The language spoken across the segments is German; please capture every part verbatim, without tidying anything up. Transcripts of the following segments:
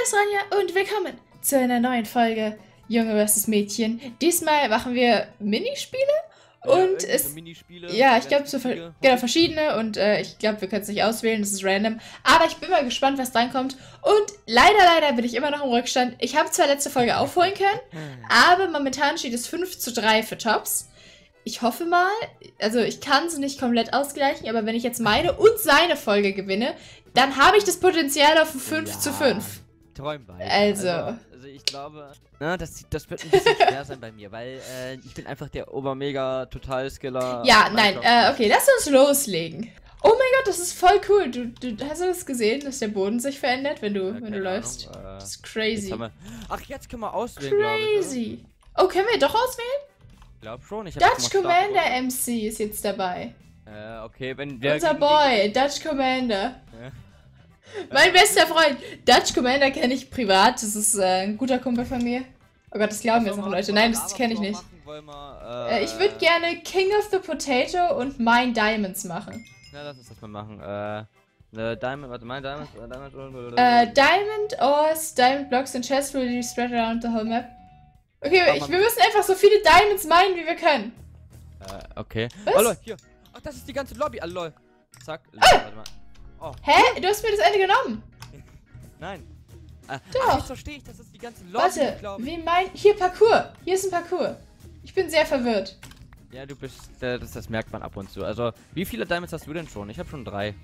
ist Rania und willkommen zu einer neuen Folge Junge versus Mädchen. Diesmal machen wir Minispiele und ja, es... so Minispiele, ja, ich glaube, so ver genau, verschiedene und äh, ich glaube, wir können es nicht auswählen, das ist random. Aber ich bin mal gespannt, was reinkommt. Und leider, leider bin ich immer noch im Rückstand. Ich habe zwar letzte Folge aufholen können, aber momentan steht es fünf zu drei für Tops. Ich hoffe mal, also ich kann es nicht komplett ausgleichen, aber wenn ich jetzt meine und seine Folge gewinne, dann habe ich das Potenzial auf fünf ja, zu fünf. Träum weiter. Also. also. Also ich glaube, na, das, das wird ein bisschen schwer sein bei mir, weil äh, ich bin einfach der Obermega-Total-Skiller. Ja, nein, äh, okay, lass uns loslegen. Oh mein Gott, das ist voll cool. Du, du, hast du das gesehen, dass der Boden sich verändert, wenn du, ja, wenn du läufst? Ahnung, äh, das ist crazy. Jetzt wir, ach, jetzt können wir auswählen, Crazy. Ich, oh, können wir doch auswählen? Ich glaube schon. Ich Dutch Commander M C ist jetzt dabei. Äh, okay, wenn der... Unser Boy, Dutch Commander. Ja. Mein bester Freund. Dutch Commander kenne ich privat. Das ist äh, ein guter Kumpel von mir. Oh Gott, das glauben jetzt noch Leute. Nein, das kenne ich nicht. Wir, äh, ich würde gerne King of the Potato und Mine Diamonds machen. Ja, lass uns das mal machen. Äh, äh Diamond, warte, Mine Diamonds, äh, Diamond, äh, Diamond Ores, Diamond Blocks and Chests will be spread around the whole map. Okay, ich, wir müssen einfach so viele Diamonds minen, wie wir können. Äh, okay. Was? Oh, lol, hier. Ach, das ist die ganze Lobby. Ah, lol. Zack. Lol, ah! warte mal. Oh. Hä? Du hast mir das Ende genommen. Nein. Äh, Doch. Ach, jetzt verstehe ich, das ist die ganze Lobby, warte, wie mein... Hier, Parcours. Hier ist ein Parcours. Ich bin sehr verwirrt. Ja, du bist... Äh, das, das merkt man ab und zu. Also, wie viele Diamonds hast du denn schon? Ich habe schon drei.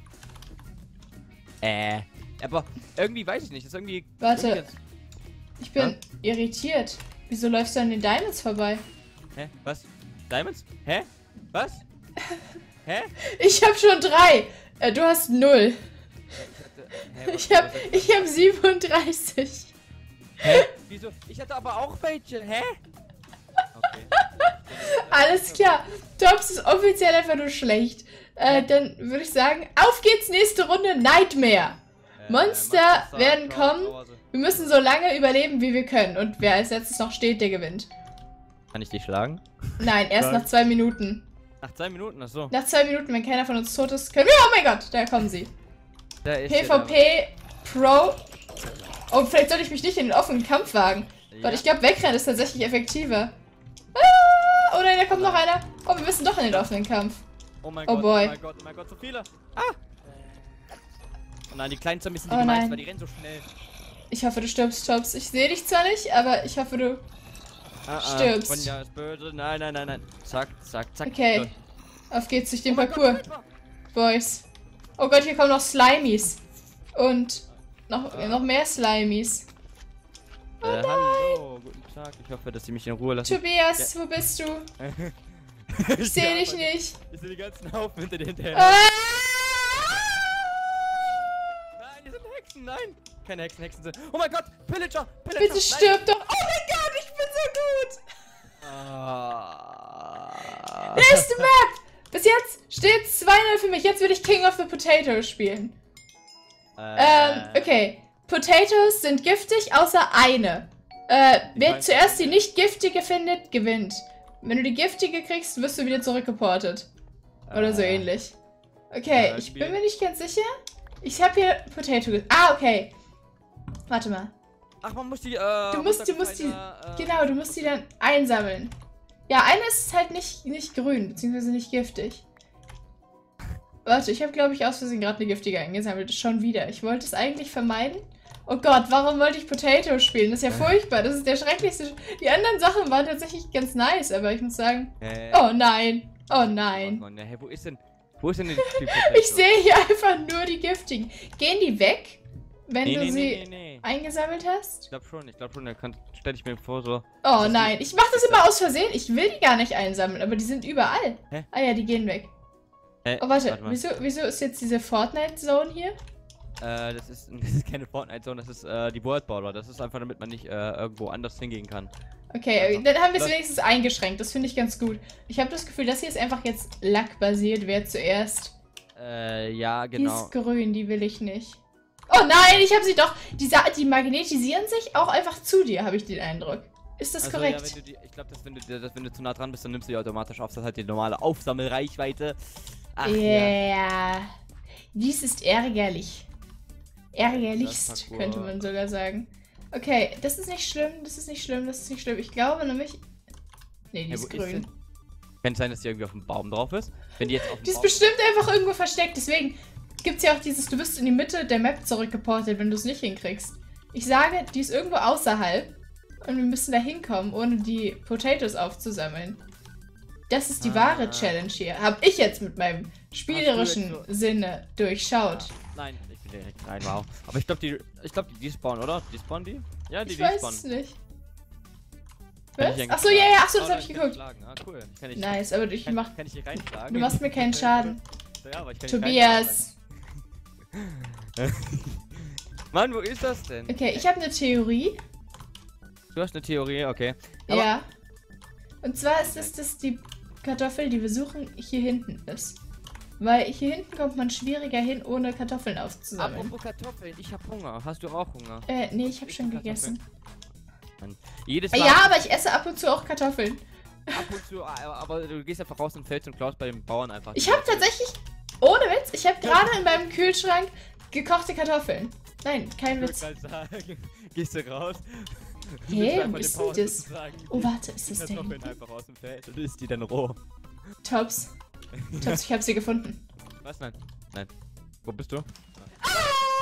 Äh. Aber irgendwie weiß ich nicht. Das ist irgendwie... Warte. Irgendwie ich bin ja? irritiert. Wieso läufst du an den Diamonds vorbei? Hä? Was? Diamonds? Hä? Was? Hä? Ich hab schon drei. Äh, du hast null. Hä, ich hab, ich hab siebenunddreißig. Hä? Wieso? Ich hatte aber auch welche. Hä? Okay. Alles klar. Tops ist offiziell einfach nur schlecht. Äh, dann würde ich sagen, auf geht's, nächste Runde, Nightmare. Äh, Monster äh, werden kommen. Wir müssen so lange überleben, wie wir können. Und wer als letztes noch steht, der gewinnt. Kann ich dich schlagen? Nein, erst nach zwei Minuten. Nach zwei Minuten, achso. Nach zwei Minuten, wenn keiner von uns tot ist, können wir... Oh mein Gott, da kommen sie. Da ist PvP Pro. Oh, vielleicht sollte ich mich nicht in den offenen Kampf wagen. Ja. Weil ich glaube, wegrennen ist tatsächlich effektiver. Ah, oh nein, da kommt noch einer. Oh, wir müssen doch in den offenen Kampf. Oh mein oh Gott, boy. oh mein Gott, oh mein Gott, so viele. Ah! Oh nein, die kleinen Zombies sind die oh gemeinsten, weil die rennen so schnell. Ich hoffe, du stirbst, Tops. Ich sehe dich zwar nicht, aber ich hoffe, du ah, stirbst. Ah, ist böse. Nein, nein, nein, nein. Zack, zack, zack. Okay. Los. Auf geht's durch den oh Parcours. Gott, Boys. Oh Gott, hier kommen noch Slimies. Und noch, ah. noch mehr Slimies. Oh äh, nein. Hallo, guten Tag. Ich hoffe, dass Sie mich in Ruhe lassen. Tobias, ja. Wo bist du? Ich sehe dich nicht. Ich sehe die ganzen Haufen hinter dir hinterher. Ah! Nein, die sind Hexen, nein. Keine Hexen, Hexen sind... Oh mein Gott, Pillager, Pillager. Bitte stirb doch. Oh mein Gott, ich bin so gut. Ah. Nächste Map. Bis jetzt steht zwei null für mich. Jetzt will ich King of the Potato spielen. Äh. Ähm, okay. Potatoes sind giftig, außer eine. Äh, wer zuerst die nicht giftige findet, gewinnt. Wenn du die giftige kriegst, wirst du wieder zurückgeportet. Oder äh. so ähnlich. Okay, äh, ich bin mir nicht ganz sicher. Ich habe hier Potato... Ah, okay. Warte mal. Ach, man muss die, äh... Du musst, du musst die... Äh, genau, du musst die dann einsammeln. Ja, eine ist halt nicht, nicht grün, beziehungsweise nicht giftig. Warte, ich habe, glaube ich, aus Versehen gerade eine giftige eingesammelt. Schon wieder. Ich wollte es eigentlich vermeiden. Oh Gott, warum wollte ich Potato spielen? Das ist ja furchtbar. Das ist der schrecklichste... Die anderen Sachen waren tatsächlich ganz nice, aber ich muss sagen... Äh, oh nein. Oh nein. Oh Mann, hey, wo ist denn... Wo ist denn die Potato? Ich sehe hier einfach nur die giftigen. Gehen die weg? Wenn nee, du nee, sie nee, nee, nee. eingesammelt hast? Ich glaube schon, ich glaube schon, da stelle ich mir vor so... Oh nein, ich mache das immer aus Versehen. Ich will die gar nicht einsammeln, aber die sind überall. Hä? Ah ja, die gehen weg. Äh, oh warte, warte wieso, wieso ist jetzt diese Fortnite-Zone hier? Äh, das ist, das ist keine Fortnite-Zone, das ist äh, die World Border. Das ist einfach, damit man nicht äh, irgendwo anders hingehen kann. Okay, also, dann haben wir es wenigstens eingeschränkt. Das finde ich ganz gut. Ich habe das Gefühl, das hier ist einfach jetzt Lack-basiert, wer zuerst... Äh, ja, genau. Die ist grün, die will ich nicht. Oh nein, ich habe sie doch. Die, die magnetisieren sich auch einfach zu dir, habe ich den Eindruck. Ist das also, korrekt? Ja, wenn du die, ich glaube, wenn du, das, wenn du zu nah dran bist, dann nimmst du die automatisch auf. Das ist halt die normale Aufsammelreichweite. Ach yeah. Ja. Dies ist ärgerlich. Ärgerlichst, könnte man sogar sagen. Okay, das ist nicht schlimm, das ist nicht schlimm, das ist nicht schlimm. Ich glaube nämlich... Nee, die Ja, ist wo grün. ist Kann es sein, dass die irgendwie auf dem Baum drauf ist? Wenn die jetzt auf dem Die ist Baum bestimmt einfach irgendwo versteckt, deswegen gibt es ja auch dieses, du wirst in die Mitte der Map zurückgeportet, wenn du es nicht hinkriegst. Ich sage, die ist irgendwo außerhalb und wir müssen da hinkommen, ohne die Potatoes aufzusammeln. Das ist die Ah. wahre Challenge hier. Hab ich jetzt mit meinem spielerischen Hast du Sinne durchschaut. Ja, nein, ich bin direkt rein, wow. Aber ich glaube, die, ich glaube, die, die spawnen, oder? Die spawnen die? Ja, die, Ich die weiß spawnen. es nicht. Kann Was? ich hier Achso, ja, ja, achso, das Oh, habe ich kann geguckt. schlagen. Ah, cool. Kann ich, Nice, aber ich kann, mach... kann ich hier reinschlagen? Du machst mir keinen Schaden. Ja, aber ich kann nicht Tobias. reinschlagen. Mann, wo ist das denn? Okay, ich habe eine Theorie. Du hast eine Theorie, okay. Aber Ja. Und zwar ist es, dass die Kartoffel, die wir suchen, hier hinten ist. Weil hier hinten kommt man schwieriger hin, ohne Kartoffeln aufzusammeln. apropos Kartoffeln, ich hab Hunger. Hast du auch Hunger? Äh, nee, ich habe Ich schon Kartoffeln. gegessen. Mann. Jedes Äh, Mal. ja, aber ich esse ab und zu auch Kartoffeln. Ab und zu, aber aber du gehst einfach raus und fällst und klaust bei den Bauern einfach. Ich habe tatsächlich, ohne Witz, ich habe gerade in meinem Kühlschrank gekochte Kartoffeln. Nein, kein Witz. Ich würd grad sagen, gehst du raus. Hä, nimmst wo einfach ist den denn Bauern das? sozusagen Oh, die warte, ist das der Kartoffeln hinten? einfach aus dem Feld und isst die dann roh. Tops. Tops, ich habe sie gefunden. Was? Nein. Nein. Wo bist du? Ah,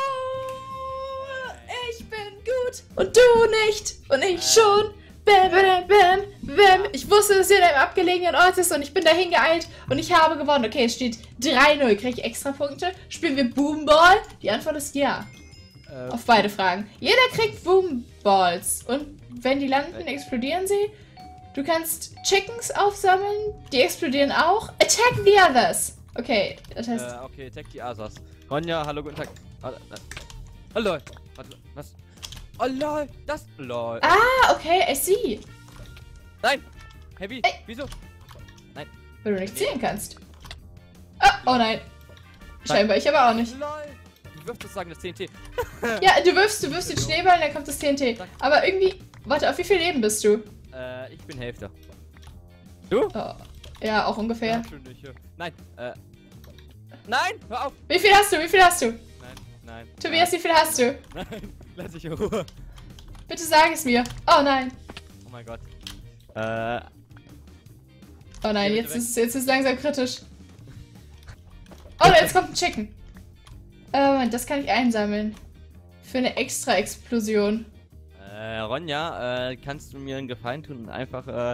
ich bin gut und du nicht und ich schon. Bam, bam, bam, bam. Ich wusste, dass ihr in einem abgelegenen Ort ist und ich bin dahin geeilt und ich habe gewonnen. Okay, es steht drei null. Kriege ich extra Punkte? Spielen wir Boomball? Die Antwort ist ja. Äh, Auf beide Fragen. Jeder kriegt Boomballs und wenn die landen, explodieren sie. Du kannst Chickens aufsammeln, die explodieren auch. Attack the others. Okay, das heißt... Äh, okay, tag die Asas. Ronja, hallo, guten Tag. Ah, nein. Oh lol. Warte, was? Oh lol, das. Lol. Ah, okay, I see. Nein! Heavy, Ey. wieso? Weil du nicht zielen kannst. Ah, oh nein. Scheinbar, ich aber auch nicht. Lol! Du wirfst sozusagen das T N T. Ja, du wirfst, du wirfst den Schneeball und dann kommt das T N T. Aber irgendwie... Warte, auf wie viel Leben bist du? Äh, ich bin Hälfte. Du? Oh, ja, auch ungefähr. Ja, schön, ich, äh, nein, äh. Nein, hör auf! Wie viel hast du? Wie viel hast du? Nein, nein. Tobias, wie viel hast du? Nein, lass ich in Ruhe. Bitte sag es mir. Oh nein. Oh mein Gott. Äh. Oh nein, Geh jetzt bitte ist, jetzt ist langsam kritisch. Oh, jetzt kommt ein Chicken. Äh, Moment, das kann ich einsammeln. Für eine extra Explosion. Äh, Ronja, äh, kannst du mir einen Gefallen tun und einfach, äh.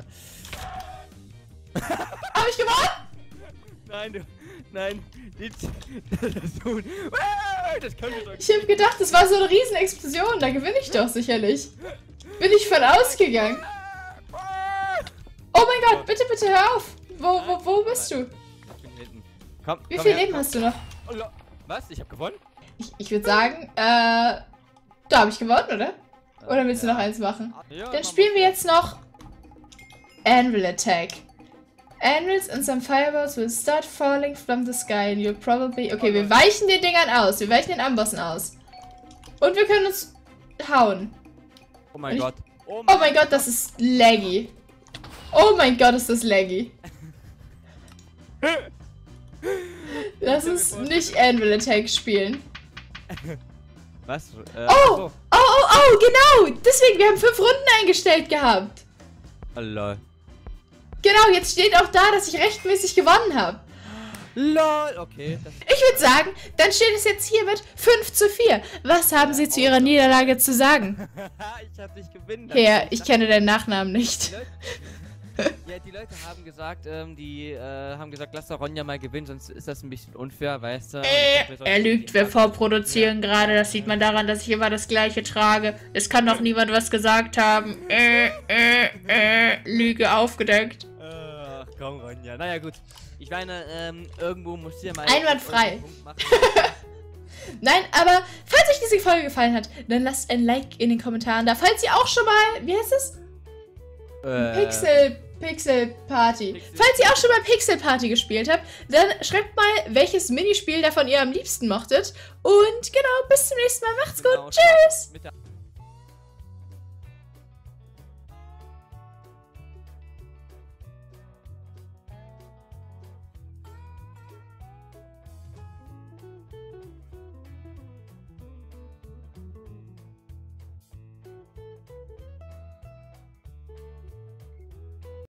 Hab ich gewonnen? Nein, du. Nein, nicht. Das tun. Das könnte doch. Ich hab gedacht, das war so eine riesen Explosion. Da gewinne ich doch sicherlich. Bin ich von ausgegangen. Oh mein Gott, bitte, bitte hör auf. Wo, wo, wo bist du? Ich bin hinten. Komm, Wie komm viel her, Leben komm. hast du noch? Oh, lo- Was? Ich hab gewonnen? Ich, ich würde sagen, äh, da habe ich gewonnen, oder? Oder willst du noch eins machen? Ja, Dann mach spielen mal. wir jetzt noch Anvil Attack. Anvils and some fireballs will start falling from the sky and you'll probably... Okay, wir weichen den Dingern aus. Wir weichen den Ambossen aus. Und wir können uns hauen. Oh mein Ich- Gott. Oh mein Gott, das ist laggy. Oh mein Gott, ist das laggy. Lass uns nicht Anvil Attack spielen. Was? Äh, Oh! so. Oh, oh, oh, genau! Deswegen, wir haben fünf Runden eingestellt gehabt. Oh, lol. Genau, jetzt steht auch da, dass ich rechtmäßig gewonnen habe. LOL, okay. Das Ich würde sagen, dann steht es jetzt hier mit fünf zu vier. Was haben Sie zu Ihrer Niederlage zu sagen? ich hab dich gewinnen. Herr, ich kenne deinen Nachnamen nicht. Die Leute, ja, die Leute haben gesagt, ähm, die äh, haben gesagt, lass doch Ronja mal gewinnen, sonst ist das ein bisschen unfair, weißt du? Und ich hab mir so- Er lügt, wir vorproduzieren gerade. Das sieht man daran, dass ich immer das Gleiche trage. Es kann doch niemand was gesagt haben. Äh, äh, äh, Lüge aufgedeckt. Ach komm, Ronja. Naja, gut. Ich meine, ähm, irgendwo muss hier mal... Einwandfrei. einen Punkt machen. Nein, aber falls euch diese Folge gefallen hat, dann lasst ein Like in den Kommentaren da. Falls ihr auch schon mal, wie heißt es? äh, Pixel, Pixel Party. Pixel- Falls ihr auch schon mal Pixel Party gespielt habt, dann schreibt mal, welches Minispiel davon ihr am liebsten mochtet. Und genau, bis zum nächsten Mal. Macht's genau, gut. Tschüss. mit der